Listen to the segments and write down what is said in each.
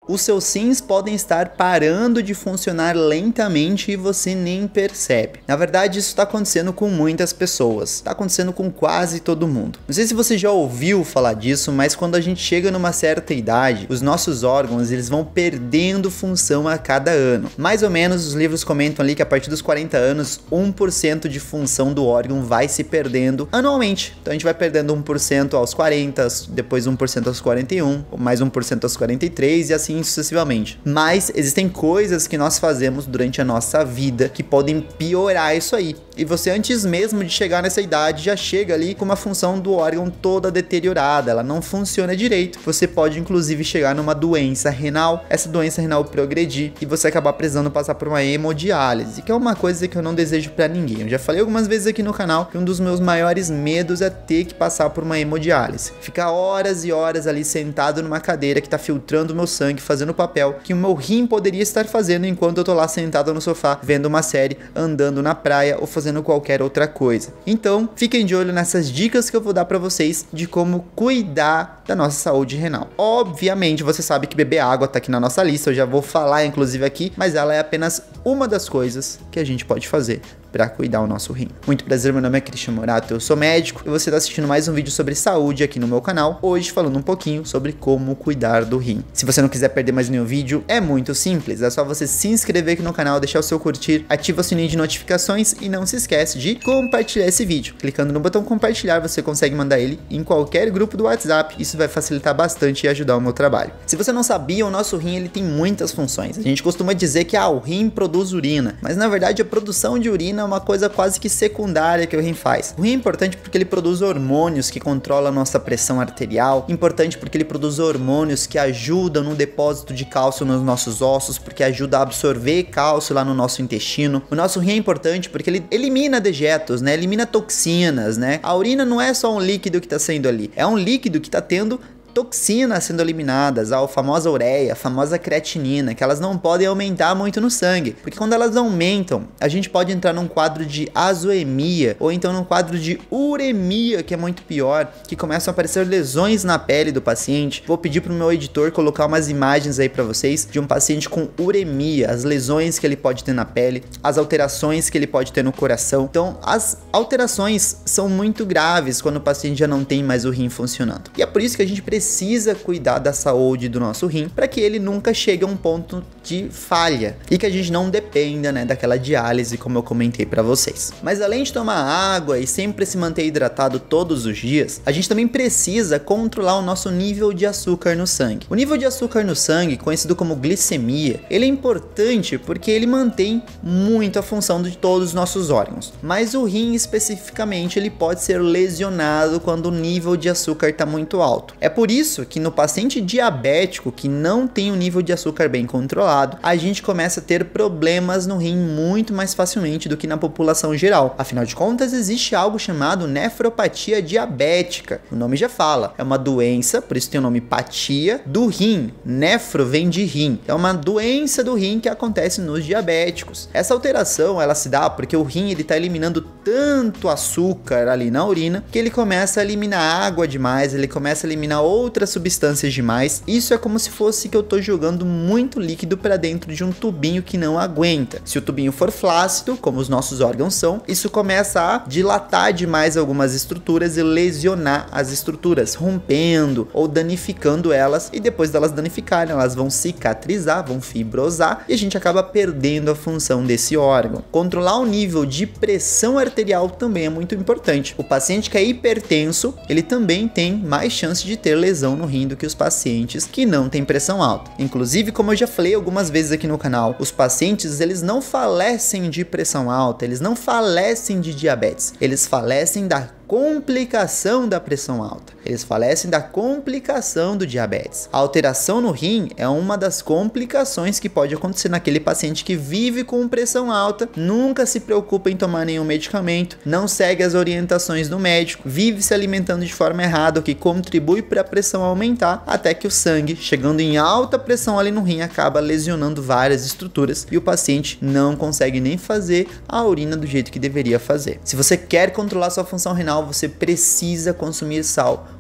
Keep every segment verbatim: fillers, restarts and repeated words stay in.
os seus rins podem estar parando de funcionar lentamente e você nem percebe. Na verdade, isso está acontecendo com muitas pessoas, está acontecendo com quase todo mundo. Não sei se você já ouviu falar disso, mas quando a gente chega numa certa idade, os nossos órgãos eles vão perdendo função a cada ano. Mais ou menos, os livros comentam ali que a partir dos quarenta anos, um por cento de função do órgão vai se perdendo anualmente. Então a gente vai perdendo um por cento aos quarenta, depois um por cento aos quarenta e um, mais um por cento aos quarenta e três e assim sucessivamente. Mas existem coisas que nós fazemos durante a nossa vida que podem piorar isso aí. E você, antes mesmo de chegar nessa idade, já chega ali com uma função do órgão toda deteriorada, ela não funciona direito. Você pode inclusive chegar numa doença renal, essa doença renal progredir e você acabar precisando passar por uma hemodiálise, que é uma coisa que eu não desejo pra ninguém. Eu já falei algumas vezes aqui no canal que um dos meus maiores medos é ter que passar por uma hemodiálise. Ficar horas e horas ali sentado numa cadeira que tá filtrando o meu sangue, fazendo o papel que o meu rim poderia estar fazendo enquanto eu tô lá sentado no sofá, vendo uma série, andando na praia ou fazendo qualquer outra coisa. Então, fiquem de olho nessas dicas que eu vou dar pra vocês de como cuidar da nossa saúde renal. Obviamente, você sabe que beber água tá aqui na nossa lista, eu já vou falar inclusive aqui, mas ela é apenas uma das coisas que a gente pode fazer para cuidar o nosso rim. Muito prazer, meu nome é Christian Morato, eu sou médico e você está assistindo mais um vídeo sobre saúde aqui no meu canal, hoje falando um pouquinho sobre como cuidar do rim. Se você não quiser perder mais nenhum vídeo, é muito simples, é só você se inscrever aqui no canal, deixar o seu curtir, ativa o sininho de notificações e não se esquece de compartilhar esse vídeo. Clicando no botão compartilhar, você consegue mandar ele em qualquer grupo do WhatsApp, isso vai facilitar bastante e ajudar o meu trabalho. Se você não sabia, o nosso rim ele tem muitas funções. A gente costuma dizer que ah, o rim produz urina, mas na verdade a produção de urina é uma coisa quase que secundária que o rim faz. O rim é importante porque ele produz hormônios que controlam a nossa pressão arterial, importante porque ele produz hormônios que ajudam no depósito de cálcio nos nossos ossos, porque ajuda a absorver cálcio lá no nosso intestino. O nosso rim é importante porque ele elimina dejetos, né? Elimina toxinas, né? A urina não é só um líquido que está saindo ali, é um líquido que está tendo toxinas sendo eliminadas, a famosa ureia, a famosa creatinina, que elas não podem aumentar muito no sangue, porque quando elas aumentam, a gente pode entrar num quadro de azoemia, ou então num quadro de uremia, que é muito pior, que começam a aparecer lesões na pele do paciente. Vou pedir pro meu editor colocar umas imagens aí para vocês de um paciente com uremia, as lesões que ele pode ter na pele, as alterações que ele pode ter no coração. Então, as alterações são muito graves quando o paciente já não tem mais o rim funcionando. E é por isso que a gente precisa precisa cuidar da saúde do nosso rim para que ele nunca chegue a um ponto de falha e que a gente não dependa, né, daquela diálise como eu comentei para vocês. Mas além de tomar água e sempre se manter hidratado todos os dias, a gente também precisa controlar o nosso nível de açúcar no sangue. O nível de açúcar no sangue, conhecido como glicemia, ele é importante porque ele mantém muito a função de todos os nossos órgãos. Mas o rim especificamente ele pode ser lesionado quando o nível de açúcar está muito alto. É por isso isso que no paciente diabético que não tem o nível de açúcar bem controlado, a gente começa a ter problemas no rim muito mais facilmente do que na população geral. Afinal de contas, existe algo chamado nefropatia diabética. O nome já fala, é uma doença, por isso tem o nome patia, do rim. Nefro vem de rim. É uma doença do rim que acontece nos diabéticos. Essa alteração, ela se dá porque o rim ele está eliminando tanto açúcar ali na urina que ele começa a eliminar água demais, ele começa a eliminar outras outras substâncias demais. Isso é como se fosse que eu tô jogando muito líquido para dentro de um tubinho que não aguenta. Se o tubinho for flácido, como os nossos órgãos são, isso começa a dilatar demais algumas estruturas e lesionar as estruturas, rompendo ou danificando elas, e depois delas danificarem, elas vão cicatrizar, vão fibrosar e a gente acaba perdendo a função desse órgão. Controlar o nível de pressão arterial também é muito importante. O paciente que é hipertenso, ele também tem mais chance de ter lesão no rim do que os pacientes que não têm pressão alta. Inclusive, como eu já falei algumas vezes aqui no canal, os pacientes eles não falecem de pressão alta, eles não falecem de diabetes, eles falecem da complicação da pressão alta. Eles falecem da complicação do diabetes. A alteração no rim é uma das complicações que pode acontecer naquele paciente que vive com pressão alta, nunca se preocupa em tomar nenhum medicamento, não segue as orientações do médico, vive se alimentando de forma errada, o que contribui para a pressão aumentar, até que o sangue, chegando em alta pressão ali no rim, acaba lesionando várias estruturas e o paciente não consegue nem fazer a urina do jeito que deveria fazer. Se você quer controlar sua função renal, você precisa consumir sal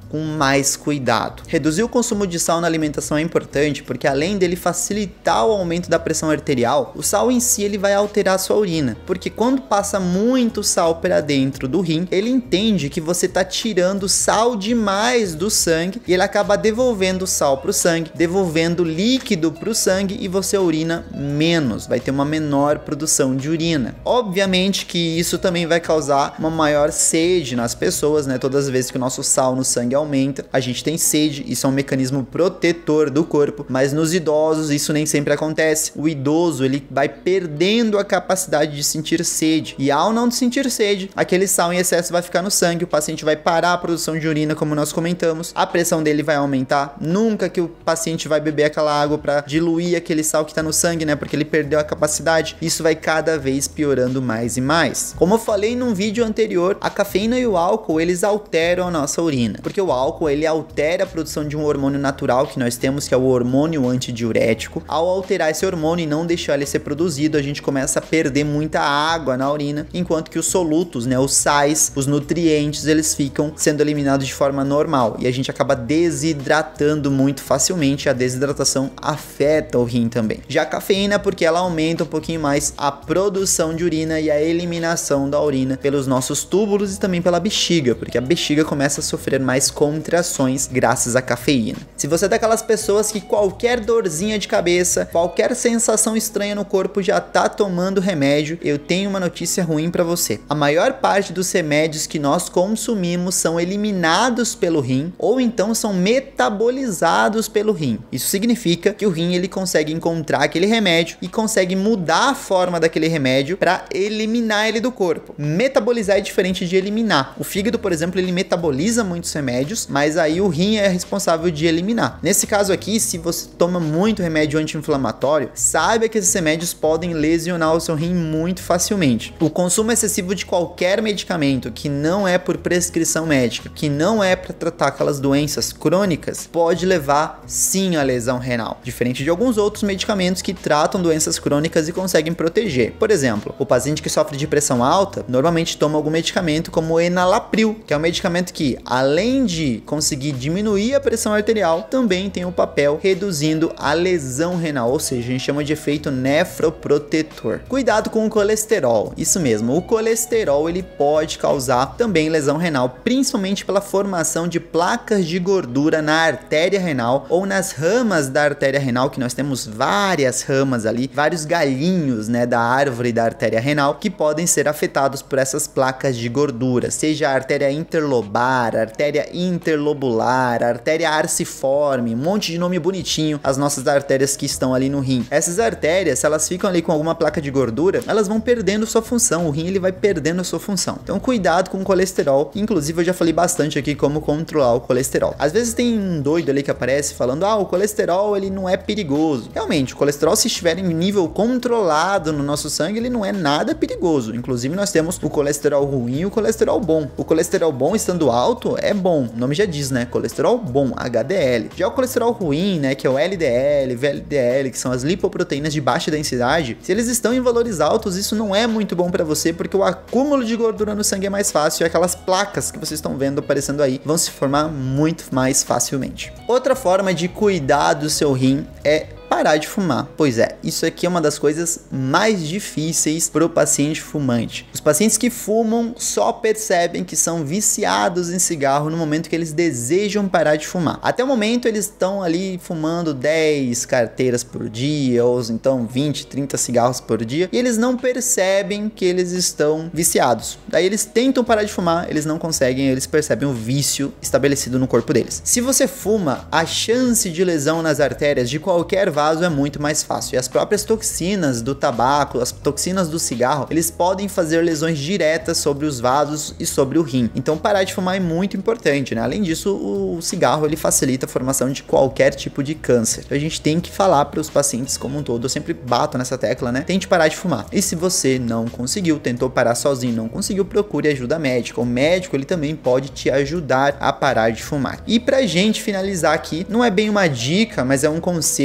com mais cuidado. Reduzir o consumo de sal na alimentação é importante porque além dele facilitar o aumento da pressão arterial, o sal em si ele vai alterar a sua urina, porque quando passa muito sal para dentro do rim, ele entende que você está tirando sal demais do sangue e ele acaba devolvendo sal para o sangue, devolvendo líquido para o sangue e você urina menos, vai ter uma menor produção de urina. Obviamente que isso também vai causar uma maior sede nas pessoas, né? Todas as vezes que o nosso sal no sangue aumenta, a gente tem sede, isso é um mecanismo protetor do corpo, mas nos idosos isso nem sempre acontece. O idoso ele vai perdendo a capacidade de sentir sede e ao não sentir sede, aquele sal em excesso vai ficar no sangue, o paciente vai parar a produção de urina, como nós comentamos, a pressão dele vai aumentar, nunca que o paciente vai beber aquela água para diluir aquele sal que está no sangue, né? Porque ele perdeu a capacidade, isso vai cada vez piorando mais e mais. Como eu falei num vídeo anterior, a cafeína e o álcool eles alteram a nossa urina, porque o álcool ele altera a produção de um hormônio natural que nós temos, que é o hormônio antidiurético. Ao alterar esse hormônio e não deixar ele ser produzido, a gente começa a perder muita água na urina, enquanto que os solutos, né, os sais, os nutrientes, eles ficam sendo eliminados de forma normal e a gente acaba desidratando muito facilmente. A desidratação afeta o rim também. Já a cafeína, porque ela aumenta um pouquinho mais a produção de urina e a eliminação da urina pelos nossos túbulos e também pela bexiga, porque a bexiga começa a sofrer mais contrações graças à cafeína. Se você é daquelas pessoas que qualquer dorzinha de cabeça, qualquer sensação estranha no corpo já tá tomando remédio, eu tenho uma notícia ruim para você. A maior parte dos remédios que nós consumimos são eliminados pelo rim ou então são metabolizados pelo rim. Isso significa que o rim ele consegue encontrar aquele remédio e consegue mudar a forma daquele remédio para eliminar ele do corpo. Metabolizar é diferente de eliminar. O fígado, por exemplo, ele metaboliza muitos remédios, mas aí o rim é responsável de eliminar. Nesse caso aqui, se você toma muito remédio anti-inflamatório, saiba que esses remédios podem lesionar o seu rim muito facilmente. O consumo excessivo de qualquer medicamento que não é por prescrição médica, que não é para tratar aquelas doenças crônicas, pode levar sim à lesão renal, diferente de alguns outros medicamentos que tratam doenças crônicas e conseguem proteger. Por exemplo, o paciente que sofre de pressão alta normalmente toma algum medicamento como o enalapril, que é um medicamento que, além de conseguir diminuir a pressão arterial, também tem um papel reduzindo a lesão renal, ou seja, a gente chama de efeito nefroprotetor. Cuidado com o colesterol, isso mesmo, o colesterol ele pode causar também lesão renal, principalmente pela formação de placas de gordura na artéria renal ou nas ramas da artéria renal, que nós temos várias ramas ali, vários galhinhos, né, da árvore da artéria renal que podem ser afetados por essas placas de gordura, seja a artéria interlobar, artéria interlobular, artéria arciforme, um monte de nome bonitinho, as nossas artérias que estão ali no rim. Essas artérias, se elas ficam ali com alguma placa de gordura, elas vão perdendo sua função, o rim ele vai perdendo a sua função. Então cuidado com o colesterol, inclusive eu já falei bastante aqui como controlar o colesterol. Às vezes tem um doido ali que aparece falando, ah, o colesterol ele não é perigoso. Realmente, o colesterol se estiver em nível controlado no nosso sangue, ele não é nada perigoso. Inclusive nós temos o colesterol ruim e o colesterol bom. O colesterol bom estando alto é bom, o nome já diz, né? Colesterol bom, H D L. Já o colesterol ruim, né, que é o L D L, V L D L, que são as lipoproteínas de baixa densidade, se eles estão em valores altos, isso não é muito bom para você, porque o acúmulo de gordura no sangue é mais fácil e aquelas placas que vocês estão vendo aparecendo aí vão se formar muito mais facilmente. Outra forma de cuidar do seu rim é parar de fumar. Pois é, isso aqui é uma das coisas mais difíceis para o paciente fumante. Os pacientes que fumam só percebem que são viciados em cigarro no momento que eles desejam parar de fumar. Até o momento eles estão ali fumando dez carteiras por dia, ou então vinte, trinta cigarros por dia, e eles não percebem que eles estão viciados. Daí eles tentam parar de fumar, eles não conseguem, eles percebem o vício estabelecido no corpo deles. Se você fuma, a chance de lesão nas artérias de qualquer vaso é muito mais fácil. E as próprias toxinas do tabaco, as toxinas do cigarro, eles podem fazer lesões diretas sobre os vasos e sobre o rim. Então parar de fumar é muito importante, né? Além disso, o cigarro ele facilita a formação de qualquer tipo de câncer. Então, a gente tem que falar para os pacientes como um todo, eu sempre bato nessa tecla, né? Tente parar de fumar. E se você não conseguiu, tentou parar sozinho, não conseguiu, procure ajuda médica. O médico ele também pode te ajudar a parar de fumar. E pra gente finalizar aqui, não é bem uma dica, mas é um conselho.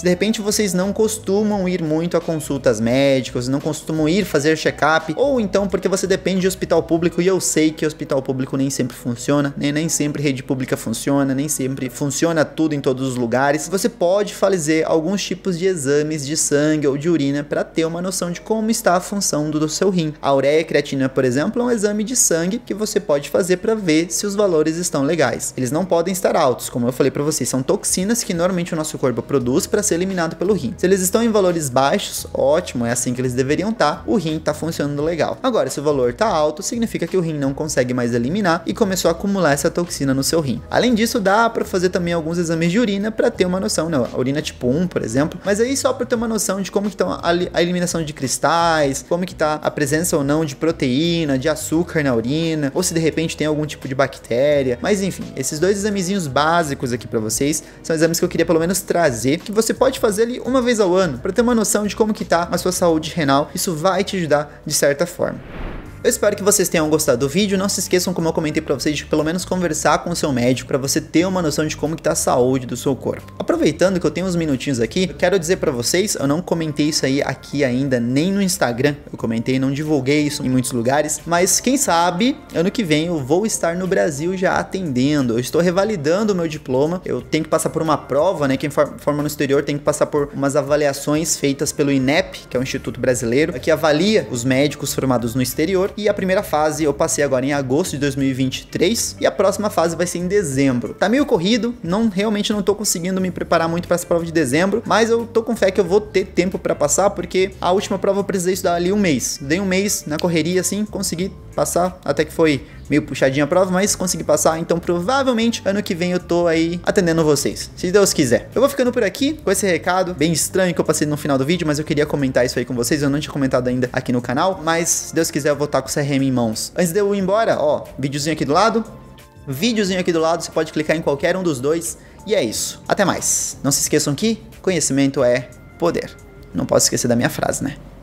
de repente vocês não costumam ir muito a consultas médicas, não costumam ir fazer check-up, ou então porque você depende de hospital público, e eu sei que hospital público nem sempre funciona, né? Nem sempre rede pública funciona, nem sempre funciona tudo em todos os lugares. Você pode fazer alguns tipos de exames de sangue ou de urina para ter uma noção de como está a função do, do seu rim. A ureia creatina, por exemplo, é um exame de sangue que você pode fazer para ver se os valores estão legais. Eles não podem estar altos, como eu falei para vocês, são toxinas que normalmente o nosso corpo produz para ser eliminado pelo rim. Se eles estão em valores baixos, ótimo, é assim que eles deveriam estar, o rim está funcionando legal. Agora, se o valor está alto, significa que o rim não consegue mais eliminar e começou a acumular essa toxina no seu rim. Além disso, dá para fazer também alguns exames de urina para ter uma noção, não, a urina tipo um, por exemplo, mas aí só para ter uma noção de como que está a eliminação de cristais, como que está a presença ou não de proteína, de açúcar na urina, ou se de repente tem algum tipo de bactéria. Mas enfim, esses dois examezinhos básicos aqui para vocês são exames que eu queria pelo menos trazer, que você pode fazer ali uma vez ao ano para ter uma noção de como que tá a sua saúde renal. Isso vai te ajudar de certa forma. Eu espero que vocês tenham gostado do vídeo. Não se esqueçam, como eu comentei pra vocês, de pelo menos conversar com o seu médico para você ter uma noção de como que tá a saúde do seu corpo. Aproveitando que eu tenho uns minutinhos aqui, eu quero dizer pra vocês, eu não comentei isso aí aqui ainda, nem no Instagram. Eu comentei, não divulguei isso em muitos lugares, mas quem sabe, ano que vem eu vou estar no Brasil já atendendo. Eu estou revalidando o meu diploma, eu tenho que passar por uma prova, né? Quem forma no exterior tem que passar por umas avaliações feitas pelo INEP, que é o Instituto Brasileiro, que avalia os médicos formados no exterior. E a primeira fase eu passei agora em agosto de dois mil e vinte e três e a próxima fase vai ser em dezembro. Tá meio corrido, não, realmente não tô conseguindo me preparar muito para essa prova de dezembro, mas eu tô com fé que eu vou ter tempo para passar, porque a última prova eu precisei estudar ali um mês. Dei um mês na correria assim, consegui passar, até que foi meio puxadinha a prova, mas consegui passar, então provavelmente ano que vem eu tô aí atendendo vocês, se Deus quiser. Eu vou ficando por aqui com esse recado bem estranho que eu passei no final do vídeo, mas eu queria comentar isso aí com vocês, eu não tinha comentado ainda aqui no canal, mas se Deus quiser eu vou estar com o C R M em mãos. Antes de eu ir embora, ó, videozinho aqui do lado, videozinho aqui do lado, você pode clicar em qualquer um dos dois, e é isso. Até mais. Não se esqueçam que conhecimento é poder. Não posso esquecer da minha frase, né?